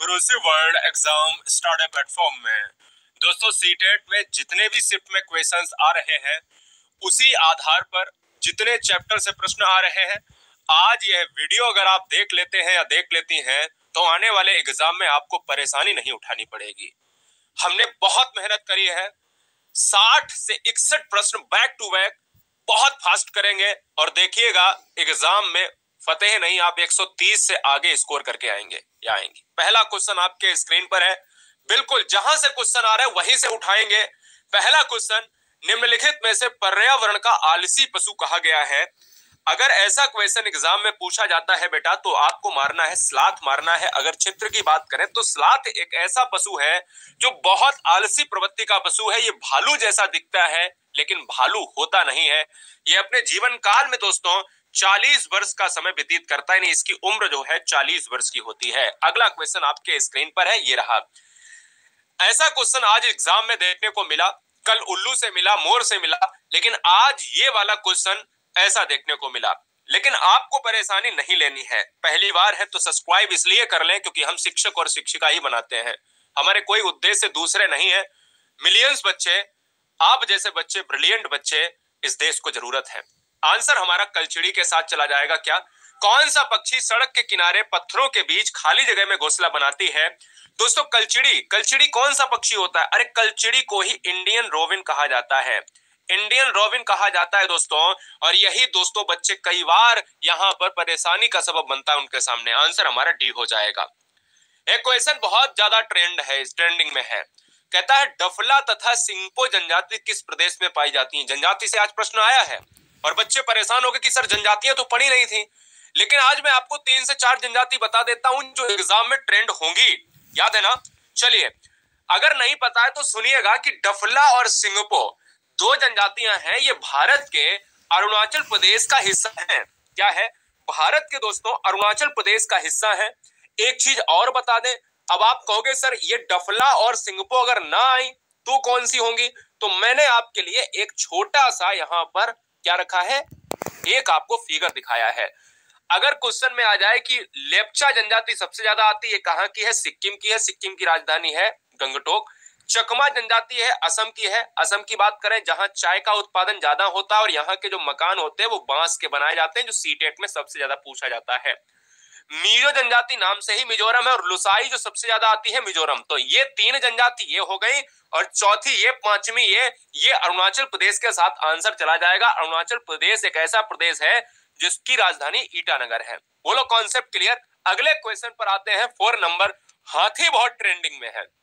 भरोसे world exam study platform में दोस्तों सीटेट में जितने भी शिफ्ट में क्वेश्चंस आ रहे हैं उसी आधार पर जितने चैप्टर से प्रश्न आ रहे हैं, आज यह वीडियो अगर आप देख लेते हैं या देख लेती हैं तो आने वाले एग्जाम में आपको परेशानी नहीं उठानी पड़ेगी। हमने बहुत मेहनत करी है, 60 से 61 प्रश्न बैक टू बैक बहुत फास्ट करेंगे और देखिएगा एग्जाम में फतेह नहीं, आप 130 से आगे स्कोर करके आएंगे या आएंगे। पहला क्वेश्चन आपके स्क्रीन पर है, बिल्कुल जहां से क्वेश्चन आ रहा है वहीं से उठाएंगे। पहला क्वेश्चन, निम्नलिखित में से पर्यावरण का आलसी पशु कहा गया है। अगर ऐसा क्वेश्चन एग्जाम में पूछा जाता है बेटा तो आपको मारना है स्लॉथ मारना है। अगर चित्र की बात करें तो स्लॉथ एक ऐसा पशु है जो बहुत आलसी प्रवृत्ति का पशु है। ये भालू जैसा दिखता है लेकिन भालू होता नहीं है। ये अपने जीवन काल में दोस्तों 40 वर्ष का समय व्यतीत करता है, नहीं इसकी उम्र जो है 40 वर्ष की होती है। अगला क्वेश्चन आपके स्क्रीन पर है, ये रहा। ऐसा क्वेश्चन आज एग्जाम में देखने को मिला, कल उल्लू से मिला, मोर से मिला, लेकिन आज ये वाला क्वेश्चन ऐसा देखने को मिला। लेकिन आपको परेशानी नहीं लेनी है, पहली बार है तो सब्सक्राइब इसलिए कर लें क्योंकि हम शिक्षक और शिक्षिका ही बनाते हैं, हमारे कोई उद्देश्य दूसरे नहीं है। मिलियंस बच्चे, आप जैसे बच्चे, ब्रिलियंट बच्चे इस देश को जरूरत है। आंसर हमारा कलचिड़ी के साथ चला जाएगा। क्या, कौन सा पक्षी सड़क के किनारे पत्थरों के बीच खाली जगह में घोंसला बनाती है? दोस्तों कलचिड़ी। कलचिड़ी कौन सा पक्षी होता है? अरे कलचिड़ी को ही इंडियन रोबिन कहा जाता है, इंडियन रोबिन कहा जाता है दोस्तों। और यही दोस्तों बच्चे कई बार यहाँ पर परेशानी का सबब बनता है उनके सामने। आंसर हमारा डी हो जाएगा। एक क्वेश्चन बहुत ज्यादा ट्रेंडिंग में है, कहता है डफला तथा सिंगपो जनजाति किस प्रदेश में पाई जाती है? जनजाति से आज प्रश्न आया है और बच्चे परेशान हो गए कि सर जनजातियां तो पढ़ी नहीं थी, लेकिन आज मैं आपको 3 से 4 जनजाति बता देता हूं जो एग्जाम में ट्रेंड होंगी, याद है ना? चलिए, अगर नहीं पता है तो सुनिएगा कि डफला और सिंगपो 2 जनजातियां हैं। ये भारत के अरुणाचल प्रदेश का हिस्सा है। क्या है? भारत के दोस्तों अरुणाचल प्रदेश का हिस्सा है। एक चीज और बता दें, अब आप कहोगे सर ये डफला और सिंगपो अगर ना आई तो कौन सी होंगी? तो मैंने आपके लिए एक छोटा सा यहां पर क्या रखा है, एक आपको फिगर दिखाया है। अगर क्वेश्चन में आ जाए कि लेप्चा जनजाति सबसे ज्यादा आती है, कहां की है? सिक्किम की है, सिक्किम की राजधानी है गंगटोक। चकमा जनजाति है, असम की है। असम की बात करें जहां चाय का उत्पादन ज्यादा होता है और यहाँ के जो मकान होते हैं वो बांस के बनाए जाते हैं, जो सीटेट में सबसे ज्यादा पूछा जाता है। मीजो जनजाति नाम से ही मिजोरम है, और लुसाई जो सबसे ज्यादा आती है मिजोरम। तो ये 3 जनजाति ये हो गई, और चौथी ये, पांचवी ये अरुणाचल प्रदेश के साथ आंसर चला जाएगा। अरुणाचल प्रदेश एक ऐसा प्रदेश है जिसकी राजधानी ईटानगर है। बोलो कॉन्सेप्ट क्लियर? अगले क्वेश्चन पर आते हैं, 4 नंबर। हाथी बहुत ट्रेंडिंग में है,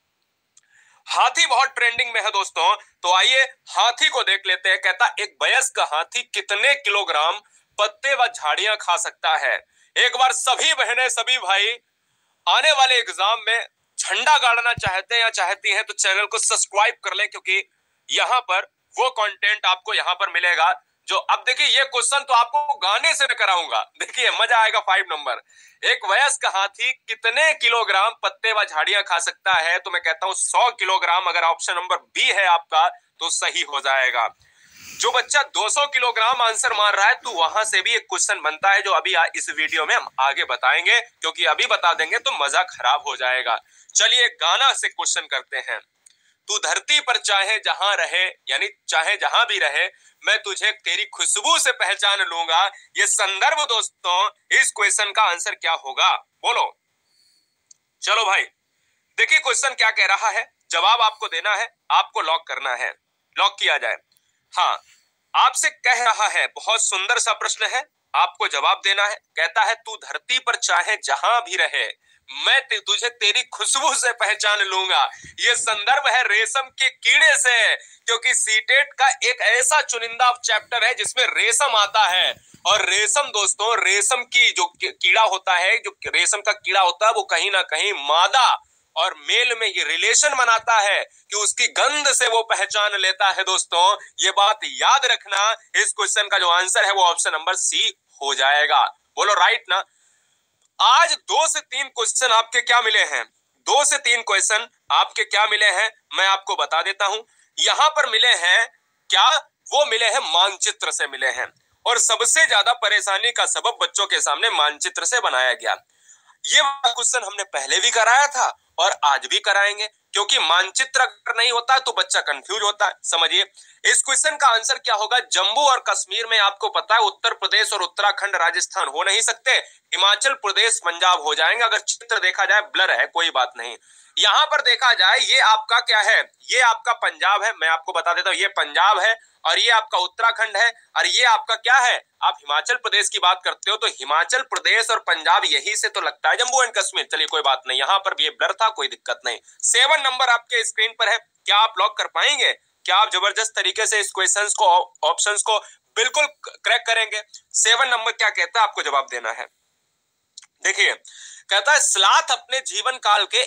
हाथी बहुत ट्रेंडिंग में है दोस्तों, तो आइए हाथी को देख लेते हैं। कहता एक वयस्क हाथी कितने किलोग्राम पत्ते व झाड़ियां खा सकता है? एक बार सभी बहनें सभी भाई आने वाले एग्जाम में झंडा गाड़ना चाहते हैं या चाहती हैं तो चैनल को सब्सक्राइब कर लें, क्योंकि यहां पर वो कंटेंट आपको यहां पर मिलेगा जो, अब देखिए ये क्वेश्चन तो आपको गाने से कराऊंगा, देखिए मजा आएगा। 5 नंबर, एक वयस्क हाथी कितने किलोग्राम पत्ते व झाड़ियां खा सकता है? तो मैं कहता हूं 100 किलोग्राम। अगर ऑप्शन नंबर बी है आपका तो सही हो जाएगा। जो बच्चा 200 किलोग्राम आंसर मार रहा है तो वहां से भी एक क्वेश्चन बनता है जो अभी इस वीडियो में हम आगे बताएंगे, क्योंकि अभी बता देंगे तो मजा खराब हो जाएगा। चलिए गाना से क्वेश्चन करते हैं। तू धरती पर चाहे जहां रहे, यानी चाहे जहां भी रहे, मैं तुझे तेरी खुशबू से पहचान लूंगा। ये संदर्भ दोस्तों, इस क्वेश्चन का आंसर क्या होगा? बोलो। चलो भाई देखिए क्वेश्चन क्या कह रहा है, जवाब आपको देना है, आपको लॉक करना है। लॉक किया जाए। हाँ, आपसे कह रहा है, बहुत सुंदर सा प्रश्न है, आपको जवाब देना है। कहता है तू धरती पर चाहे जहां भी रहे, मैं तुझे तेरी खुशबू से पहचान लूंगा। ये संदर्भ है रेशम के कीड़े से, क्योंकि सीटेट का एक ऐसा चुनिंदा चैप्टर है जिसमें रेशम आता है। और रेशम दोस्तों, रेशम की जो कीड़ा होता है, जो रेशम का कीड़ा होता है, वो कहीं ना कहीं मादा और मेल में ये रिलेशन बनाता है कि उसकी गंध से वो पहचान लेता है। दोस्तों ये बात याद रखना। इस क्वेश्चन का जो आंसर है वो ऑप्शन नंबर सी हो जाएगा। बोलो राइट ना? आज 2 से 3 क्वेश्चन आपके क्या मिले हैं? 2 से 3 क्वेश्चन आपके क्या मिले हैं मैं आपको बता देता हूं। यहां पर मिले हैं क्या? वो मिले हैं मानचित्र से मिले हैं, और सबसे ज्यादा परेशानी का सबब बच्चों के सामने मानचित्र से बनाया गया। ये क्वेश्चन हमने पहले भी कराया था और आज भी कराएंगे, क्योंकि मानचित्र अगर नहीं होता है तो बच्चा कंफ्यूज होता है। समझिए इस क्वेश्चन का आंसर क्या होगा। जम्मू और कश्मीर में आपको पता है उत्तर प्रदेश और उत्तराखंड राजस्थान हो नहीं सकते, हिमाचल प्रदेश पंजाब हो जाएंगे। अगर चित्र देखा जाए ब्लर है, कोई बात नहीं। यहां पर देखा जाए ये आपका क्या है, ये आपका पंजाब है, मैं आपको बता देता हूं ये पंजाब है, और ये आपका उत्तराखंड है, और ये आपका क्या है, आप हिमाचल प्रदेश की बात करते हो तो हिमाचल प्रदेश और पंजाब यही से तो लगता है जम्मू एंड कश्मीर। चलिए कोई बात नहीं, यहां पर भी ये ब्लर था, कोई दिक्कत नहीं। 7 नंबर आपके स्क्रीन पर है, क्या आप लॉक कर पाएंगे? क्या आप जबरदस्त तरीके से इस क्वेश्चंस को, ऑप्शंस को बिल्कुल क्रैक करेंगे? 7 नंबर क्या कहता है, आपको जवाब देना है। देखिए कहता है स्लाथ अपने जीवन काल के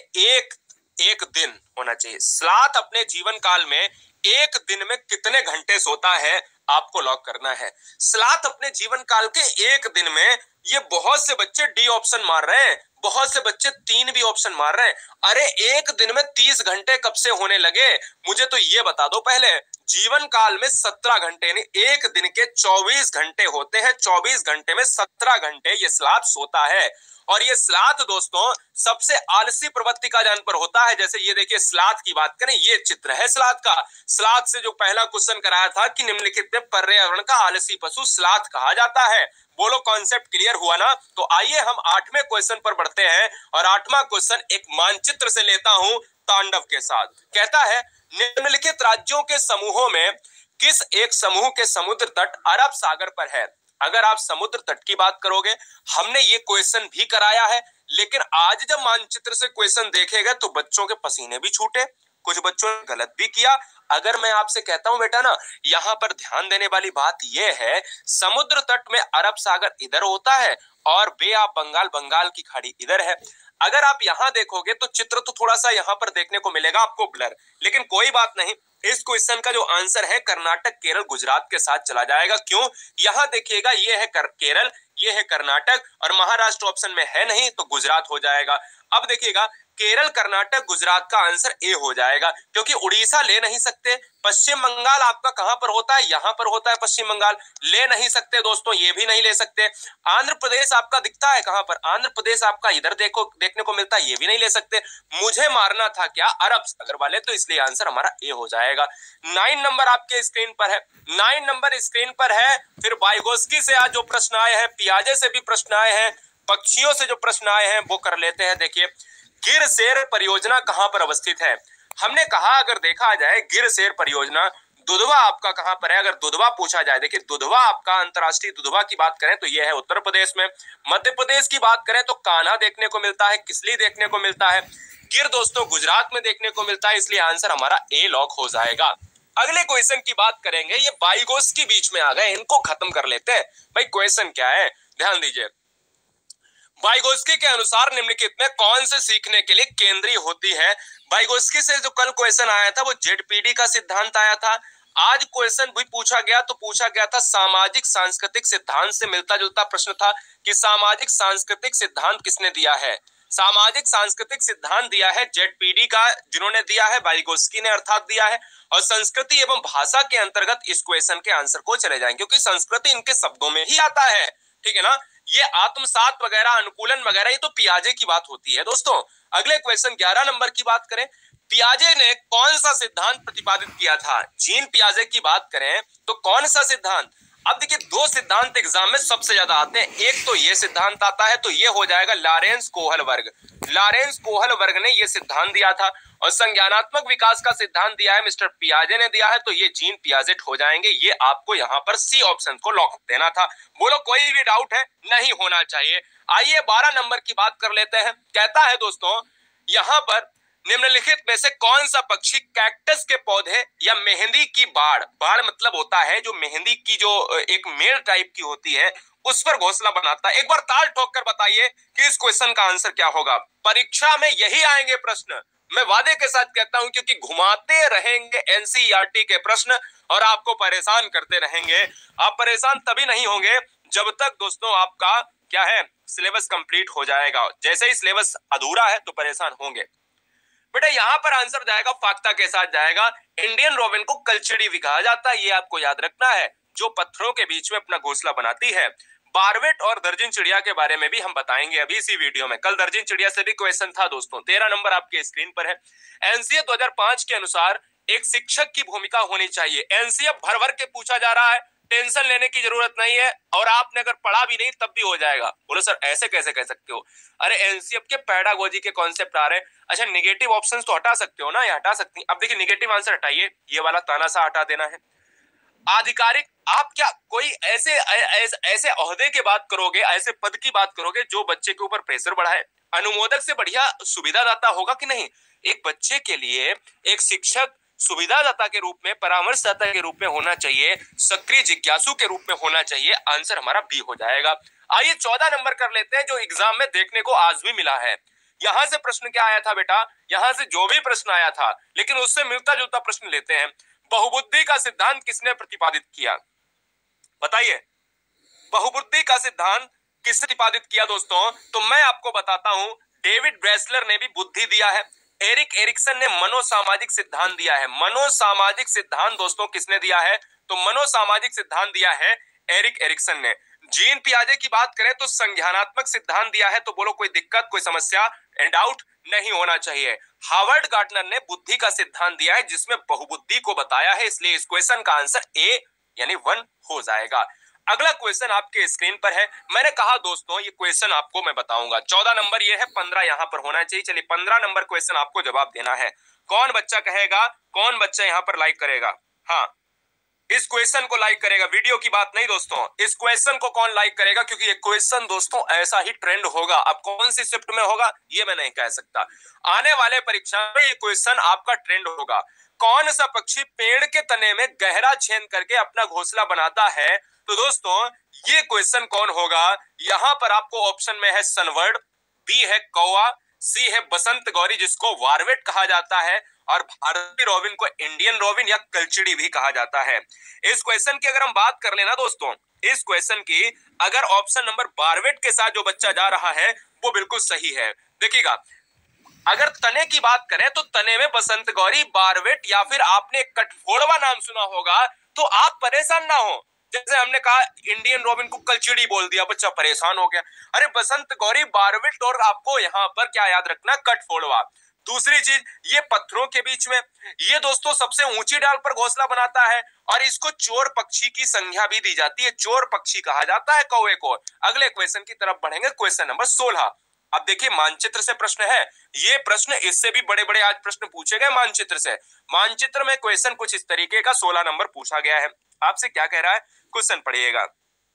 एक दिन होना चाहिए। स्लाथ अपने जीवन काल में एक दिन में कितने घंटे सोता है, आपको लॉक करना है। स्लाथ अपने जीवन काल के एक दिन में, ये बहुत से बच्चे डी ऑप्शन मार रहे हैं, बहुत से बच्चे 3 भी ऑप्शन मार रहे हैं। अरे एक दिन में 30 घंटे कब से होने लगे, मुझे तो ये बता दो पहले। जीवन काल में 17 घंटे, यानी एक दिन के 24 घंटे होते हैं, 24 घंटे में 17 घंटे ये स्लाथ सोता है। और ये स्लाथ दोस्तों सबसे आलसी प्रवृत्ति का जानवर होता है। जैसे ये देखिए स्लाथ की बात करें, ये चित्र है स्लाथ का। स्लाथ से जो पहला क्वेश्चन कराया था कि निम्नलिखित में पर्यावरण का आलसी पशु स्लाथ कहा जाता है। बोलो कॉन्सेप्ट क्लियर हुआ ना? तो आइए हम 8वें क्वेश्चन पर बढ़ते हैं, और 8वां क्वेश्चन एक मानचित्र से लेता हूं तांडव के साथ। कहता है निम्नलिखित राज्यों के समूहों में किस एक समूह के समुद्र तट अरब सागर पर है? अगर आप समुद्र तट की बात करोगे, हमने ये क्वेश्चन भी कराया है, लेकिन आज जब मानचित्र से क्वेश्चन देखेगा तो बच्चों के पसीने भी छूटे, कुछ बच्चों ने गलत भी किया। अगर मैं आपसे कहता हूं बेटा ना, यहां पर ध्यान देने वाली बात यह है, समुद्र तट में अरब सागर इधर होता है और बे ऑफ बंगाल, बंगाल की खाड़ी इधर है। अगर आप यहां देखोगे तो चित्र तो थोड़ा सा यहां पर देखने को मिलेगा आपको ब्लर, लेकिन कोई बात नहीं। इस क्वेश्चन का जो आंसर है कर्नाटक, केरल, गुजरात के साथ चला जाएगा। क्यों? यहां देखिएगा ये है केरल, ये है कर्नाटक, और महाराष्ट्र ऑप्शन में है नहीं तो गुजरात हो जाएगा। अब देखिएगा केरल, कर्नाटक, गुजरात का आंसर ए हो जाएगा, क्योंकि उड़ीसा ले नहीं सकते। पश्चिम बंगाल आपका कहां पर होता है? यहां पर होता है पश्चिम बंगाल, ले नहीं सकते दोस्तों, ये भी नहीं ले सकते। आंध्र प्रदेश आपका दिखता है कहां पर? आंध्र प्रदेश आपका इधर देखो, देखने को मिलता है, ये भी नहीं ले सकते। मुझे मारना था क्या? अरब सागर वाले, तो इसलिए आंसर हमारा ए हो जाएगा। 9 नंबर आपके स्क्रीन पर है, 9 नंबर स्क्रीन पर है। फिर वाइगोस्की से आज जो प्रश्न आए हैं, पियाजे से भी प्रश्न आए हैं, पक्षियों से जो प्रश्न आए हैं वो कर लेते हैं। देखिए गिर शेर परियोजना कहां पर अवस्थित है? हमने कहा अगर देखा जाए गिर शेर परियोजना, दुधवा आपका कहां पर है? अगर दुधवा पूछा जाए, देखिए दुधवा आपका अंतरराष्ट्रीय दुधवा की बात करें तो यह है उत्तर प्रदेश में। मध्य प्रदेश की बात करें तो कान्हा देखने को मिलता है, किसली देखने को मिलता है। गिर दोस्तों गुजरात में देखने को मिलता है, इसलिए आंसर हमारा ए लॉक हो जाएगा। अगले क्वेश्चन की बात करेंगे, ये वाइगोस्की बीच में आ गए, इनको खत्म कर लेते हैं। भाई क्वेश्चन क्या है, ध्यान दीजिए। वाइगोस्की के अनुसार निम्नलिखित में कौन से सीखने के लिए केंद्रीय होती है? वाइगोस्की से जो कल क्वेश्चन आया था वो जेडपीडी का सिद्धांत आया था। आज क्वेश्चन भी पूछा गया तो पूछा गया था सामाजिक सांस्कृतिक सिद्धांत से मिलता जुलता प्रश्न था कि सामाजिक सांस्कृतिक सिद्धांत किसने दिया है? सामाजिक सांस्कृतिक सिद्धांत दिया है जेडपीडी का, जिन्होंने दिया है वाइगोस्की ने अर्थात दिया है। और संस्कृति एवं भाषा के अंतर्गत इस क्वेश्चन के आंसर को चले जाएंगे, क्योंकि संस्कृति इनके शब्दों में ही आता है, ठीक है ना। ये आत्मसात वगैरह, अनुकूलन वगैरह, ये तो पियाजे की बात होती है दोस्तों। अगले क्वेश्चन 11 नंबर की बात करें, पियाजे ने कौन सा सिद्धांत प्रतिपादित किया था? जीन पियाजे की बात करें तो कौन सा सिद्धांत? अब देखिए 2 सिद्धांत एग्जाम में सबसे ज्यादा आते हैं, एक तो ये सिद्धांत आता है, तो ये हो जाएगा लॉरेंस कोहल वर्ग। लॉरेंस कोहल वर्ग ने ये सिद्धांत दिया था। और संज्ञानात्मक विकास का सिद्धांत दिया है मिस्टर पियाजे ने दिया है, तो ये जीन पियाजेट हो जाएंगे। ये आपको यहाँ पर सी ऑप्शन को लॉक देना था। बोलो कोई भी डाउट है? नहीं होना चाहिए। आइए 12 नंबर की बात कर लेते हैं। कहता है दोस्तों यहाँ पर निम्नलिखित में से कौन सा पक्षी कैक्टस के पौधे या मेहंदी की बाड़, बाड़ मतलब होता है जो मेहंदी की जो एक मेल टाइप की होती है, उस पर घोंसला बनाता है? एक बार ताल ठोक कर बताइए कि इस क्वेश्चन का आंसर क्या होगा। परीक्षा में यही आएंगे प्रश्न, मैं वादे के साथ कहता हूं, क्योंकि घुमाते रहेंगे एनसीईआरटी के प्रश्न और आपको परेशान करते रहेंगे। आप परेशान तभी नहीं होंगे जब तक दोस्तों आपका क्या है, सिलेबस कंप्लीट हो जाएगा। जैसे ही सिलेबस अधूरा है तो परेशान होंगे। बेटा यहां पर आंसर जाएगा, फाख्ता के साथ जाएगा। इंडियन रोबिन को कलचड़ी भी कहा जाता है, ये आपको याद रखना है, जो पत्थरों के बीच में अपना घोंसला बनाती है। बारवेट और दर्जन चिड़िया के बारे में भी हम बताएंगे अभी इसी वीडियो में। कल दर्जन चिड़िया से भी क्वेश्चन था दोस्तों। 13 नंबर आपके स्क्रीन पर है। एनसीए 2005 के अनुसार एक शिक्षक की भूमिका होनी चाहिए। एनसीए भर भर के पूछा जा रहा है, टेंशन लेने की जरूरत नहीं है, और आपने अगर पढ़ा भी नहीं तब भी हो जाएगा। बोलो सर ऐसे कैसे कह सकते हो? अरे एनसीएफ के पेडागोजी के कॉन्सेप्ट आ रहे हैं। अच्छा निगेटिव ऑप्शंस तो हटा सकते हो ना, ये हटा सकती। अब देखिए निगेटिव आंसर हटाइए, ये वाला तानाशाह हटा देना है। आधिकारिक, आप क्या कोई ऐसे ऐसे ओहदे की बात करोगे, ऐसे पद की बात करोगे जो बच्चे के ऊपर प्रेशर बढ़ाए? अनुमोदक से बढ़िया सुविधादाता होगा कि नहीं? एक बच्चे के लिए एक शिक्षक सुविधादाता के रूप में, परामर्शदाता के रूप में होना चाहिए, सक्रिय जिज्ञासु के रूप में होना चाहिए। आंसर हमारा बी हो जाएगा। आइए 14 नंबर कर लेते हैं, जो एग्जाम में देखने को आज भी मिला है। यहां से प्रश्न क्या आया था बेटा? यहां से जो भी प्रश्न आया था, लेकिन उससे मिलता जुलता प्रश्न लेते हैं। बहुबुद्धि का सिद्धांत किसने प्रतिपादित किया? बताइए, बहुबुद्धि का सिद्धांत किसने प्रतिपादित किया दोस्तों? तो मैं आपको बताता हूं, डेविड ब्रेसलर ने भी बुद्धि दिया है, एरिक एरिक्सन ने मनोसामाजिक सिद्धांत दिया है। मनोसामाजिक सिद्धांत दोस्तों किसने दिया है? तो मनोसामाजिक सिद्धांत दिया है एरिक एरिक्सन ने। जीन पियाजे की बात करें तो संज्ञानात्मक सिद्धांत दिया है। तो बोलो कोई दिक्कत, कोई समस्या, डाउट नहीं होना चाहिए। हार्वर्ड गार्टनर ने बुद्धि का सिद्धांत दिया है, जिसमें बहुबुद्धि को बताया है, इसलिए इस क्वेश्चन का आंसर ए यानी 1 हो जाएगा। अगला क्वेश्चन आपके स्क्रीन पर है। मैंने कहा दोस्तों ये क्वेश्चन आपको मैं बताऊंगा। 14 नंबर ये है, 15 यहां पर होना चाहिए। चलिए 15 नंबर क्वेश्चन आपको जवाब देना है। कौन बच्चा कहेगा, कौन बच्चा यहां पर लाइक करेगा? हाँ, इस क्वेश्चन को लाइक करेगा, वीडियो की बात नहीं दोस्तों। इस क्वेश्चन को कौन लाइक करेगा? क्योंकि ये क्वेश्चन दोस्तों ऐसा ही ट्रेंड होगा। अब कौन सी शिफ्ट में होगा ये मैं नहीं कह सकता। आने वाले परीक्षा में ये क्वेश्चन आपका ट्रेंड होगा। कौन सा पक्षी पेड़ के तने में गहरा छेद करके अपना घोंसला बनाता है? तो दोस्तों ये क्वेश्चन कौन होगा? यहां पर आपको ऑप्शन में है सनबर्ड, बी है कौवा, सी है बसंत गौरी जिसको वारवेट कहा जाता है, और भारतीय रोबिन को इंडियन रोबिन या कलचिड़ी भी कहा जाता है। इस क्वेश्चन की अगर हम बात कर लेना दोस्तों, इस क्वेश्चन की अगर ऑप्शन नंबर बारवेट के साथ जो बच्चा जा रहा है वो बिल्कुल सही है। देखिएगा, अगर तने की बात करें तो तने में बसंत गौरी, बारवेट या फिर आपने कठफोड़वा नाम सुना होगा, तो आप परेशान ना हो। जैसे हमने कहा इंडियन रोबिन को कलचिड़ी बोल दिया, बच्चा परेशान हो गया। अरे बसंत गौरी, बारवेट और आपको यहां पर क्या याद रखना? कठफोड़वा। दूसरी चीज, ये पत्थरों के बीच में, ये दोस्तों सबसे ऊंची डाल पर घोंसला बनाता है, और इसको चोर पक्षी की संज्ञा भी दी जाती है, चोर पक्षी कहा जाता है कौवे को। अगले क्वेश्चन की तरफ बढ़ेंगे, क्वेश्चन नंबर 16। अब देखिए मानचित्र से प्रश्न है। ये प्रश्न इससे भी बड़े बड़े आज प्रश्न पूछे गए मानचित्र से। मानचित्र में क्वेश्चन कुछ इस तरीके का 16 नंबर पूछा गया है। आपसे क्या कह रहा है, क्वेश्चन पढ़िएगा।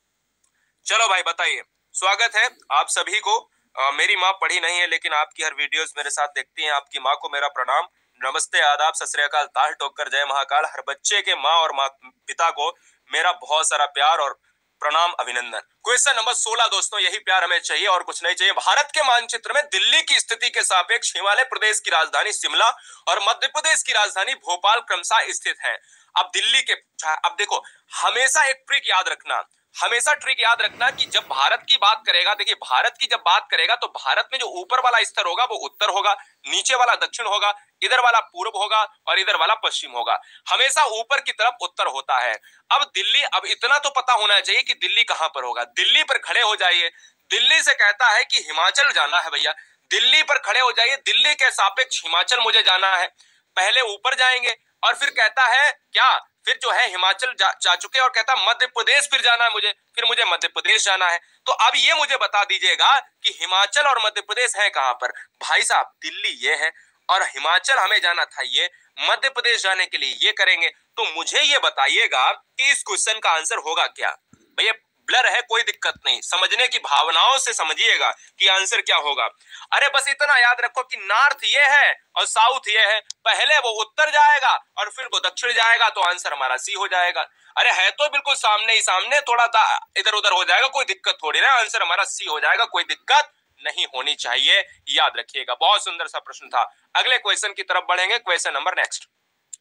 चलो भाई बताइए, स्वागत है आप सभी को। मेरी माँ पढ़ी नहीं है लेकिन आपकी हर वीडियोस मेरे साथ देखती हैं। आपकी माँ को मेरा प्रणाम, नमस्ते, आदाब, सत श्री अकाल, ताल ठोकर, जय महाकाल। हर बच्चे के माँ और माँ पिता को मेरा बहुत सारा प्यार और प्रणाम, अभिनंदन। क्वेश्चन नंबर 16 दोस्तों, यही प्यार हमें चाहिए और कुछ नहीं चाहिए। भारत के मानचित्र में दिल्ली की स्थिति के सापेक्ष हिमालय प्रदेश की राजधानी शिमला और मध्य प्रदेश की राजधानी भोपाल क्रमशः स्थित है। अब दिल्ली के, अब देखो हमेशा एक ट्रिक याद रखना, हमेशा ट्रिक याद रखना कि जब भारत की बात करेगा, देखिए भारत की जब बात करेगा तो भारत में जो ऊपर वाला स्तर होगा वो उत्तर होगा, नीचे वाला दक्षिण होगा, इधर वाला पूर्व होगा और इधर वाला पश्चिम होगा। हमेशा ऊपर की तरफ उत्तर होता है। अब दिल्ली, अब इतना तो पता होना चाहिए कि दिल्ली कहां पर होगा। दिल्ली पर खड़े हो जाइए, दिल्ली से कहता है कि हिमाचल जाना है भैया, दिल्ली पर खड़े हो जाइए, दिल्ली के सापेक्ष हिमाचल मुझे जाना है। पहले ऊपर जाएंगे और फिर कहता है क्या, फिर जो है हिमाचल जा चुके और कहता मध्य प्रदेश फिर जाना है मुझे, फिर मुझे मध्य प्रदेश जाना है। तो अब ये मुझे बता दीजिएगा कि हिमाचल और मध्य प्रदेश है कहां पर? भाई साहब दिल्ली ये है और हिमाचल हमें जाना था ये, मध्य प्रदेश जाने के लिए ये करेंगे। तो मुझे ये बताइएगा कि इस क्वेश्चन का आंसर होगा क्या? भैया ब्लर है, कोई दिक्कत नहीं, समझने की भावनाओं से समझिएगा कि आंसर क्या होगा। अरे बस इतना याद रखो कि नॉर्थ ये है और साउथ ये है, पहले वो उत्तर जाएगा और फिर वो दक्षिण जाएगा, तो आंसर हमारा सी हो जाएगा। अरे है तो बिल्कुल सामने ही सामने, थोड़ा इधर उधर हो जाएगा, कोई दिक्कत थोड़ी ना, आंसर हमारा सी हो जाएगा, कोई दिक्कत नहीं होनी चाहिए, याद रखिएगा। बहुत सुंदर सा प्रश्न था। अगले क्वेश्चन की तरफ बढ़ेंगे, क्वेश्चन नंबर नेक्स्ट।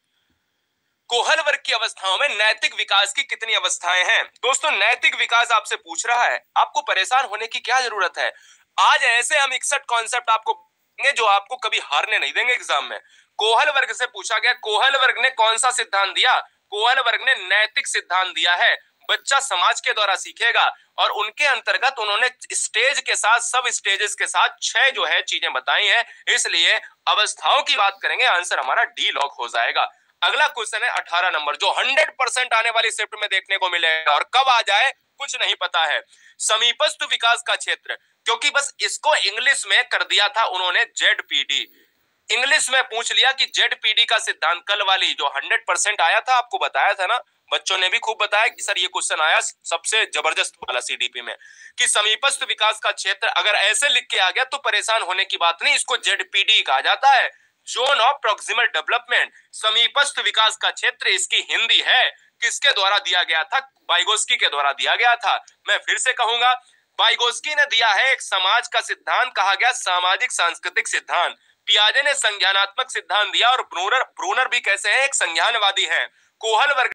कोहल वर्ग की अवस्थाओं में नैतिक विकास की कितनी अवस्थाएं हैं? दोस्तों नैतिक विकास आपसे पूछ रहा है, आपको परेशान होने की क्या जरूरत है। आज ऐसे हम 61 कॉन्सेप्ट आपको देंगे जो आपको कभी हारने नहीं देंगे एग्जाम में। कोहल वर्ग से पूछा गया, कोहल वर्ग ने कौन सा सिद्धांत दिया? कोहल वर्ग ने नैतिक सिद्धांत दिया है। बच्चा समाज के द्वारा सीखेगा। और उनके अंतर्गत उन्होंने स्टेज के साथ, सब स्टेजेस के साथ 6 जो है चीजें बताई हैं, इसलिए अवस्थाओं की बात करेंगे, आंसर हमारा डी लॉक हो जाएगा। अगला क्वेश्चन है 18 नंबर, जो 100% आने वाली शिफ्ट में देखने को मिलेगा और कब आ जाए कुछ नहीं पता है। समीपस्थ विकास का क्षेत्र, क्योंकि बस इसको इंग्लिश में कर दिया था उन्होंने जेडपीडी, इंग्लिश में पूछ लिया कि जेडपीडी का सिद्धांत, कल वाली जो 100% आया था, आपको बताया था ना, बच्चों ने भी खूब बताया कि सर ये क्वेश्चन आया सबसे जबरदस्त वाला सीडीपी में, कि समीपस्थ विकास का क्षेत्र अगर ऐसे लिख के आ गया तो परेशान होने की बात नहीं, इसको जेडपीडी कहा जाता है, जोन ऑफ प्रोक्सिमल डेवलपमेंट। समीपस्थ विकास का क्षेत्र इसकी हिंदी है, किसके द्वारा दिया गया था? वाइगोस्की के द्वारा दिया गया था। मैं फिर से कहूंगा, वाइगोस्की ने दिया है एक समाज का सिद्धांत, कहा गया सामाजिक सांस्कृतिक सिद्धांत। पियाजे ने संज्ञानात्मक सिद्धांत दिया, और ब्रूनर भी कैसे है, एक संज्ञानवादी है। कोहल वर्ग